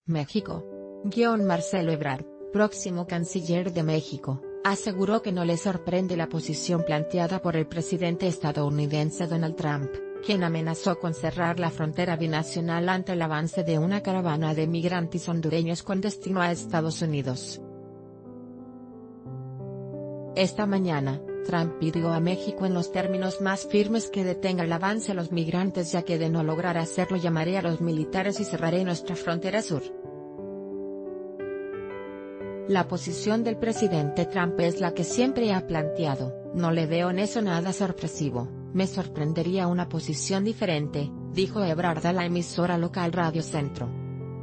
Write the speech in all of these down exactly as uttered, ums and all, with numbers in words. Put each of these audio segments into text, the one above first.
México. Guión Marcelo Ebrard, próximo canciller de México, aseguró que no le sorprende la posición planteada por el presidente estadounidense Donald Trump, quien amenazó con cerrar la frontera binacional ante el avance de una caravana de migrantes hondureños con destino a Estados Unidos. Esta mañana, Trump pidió a México en los términos más firmes que detenga el avance a los migrantes, ya que de no lograr hacerlo llamaré a los militares y cerraré nuestra frontera sur. La posición del presidente Trump es la que siempre ha planteado, no le veo en eso nada sorpresivo, me sorprendería una posición diferente, dijo Ebrard a la emisora local Radio Centro.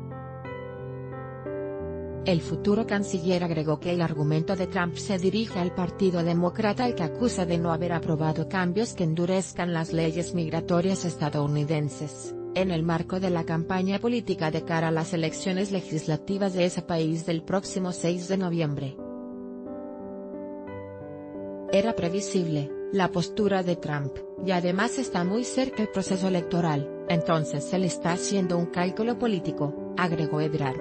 El futuro canciller agregó que el argumento de Trump se dirige al Partido Demócrata, al que acusa de no haber aprobado cambios que endurezcan las leyes migratorias estadounidenses, en el marco de la campaña política de cara a las elecciones legislativas de ese país del próximo seis de noviembre. Era previsible la postura de Trump, y además está muy cerca el proceso electoral, entonces él está haciendo un cálculo político, agregó Ebrard.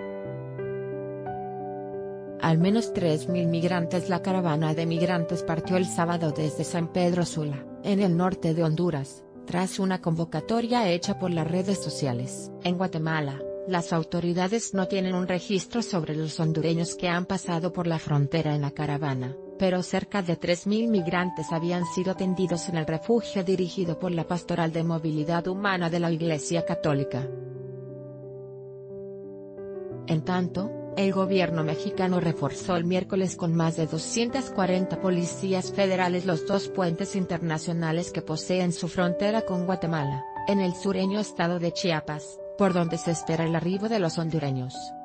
Al menos tres mil migrantes. La caravana de migrantes partió el sábado desde San Pedro Sula, en el norte de Honduras, tras una convocatoria hecha por las redes sociales. En Guatemala, las autoridades no tienen un registro sobre los hondureños que han pasado por la frontera en la caravana, pero cerca de tres mil migrantes habían sido atendidos en el refugio dirigido por la Pastoral de Movilidad Humana de la Iglesia Católica. En tanto, el gobierno mexicano reforzó el miércoles con más de doscientos cuarenta policías federales los dos puentes internacionales que poseen su frontera con Guatemala, en el sureño estado de Chiapas, por donde se espera el arribo de los hondureños.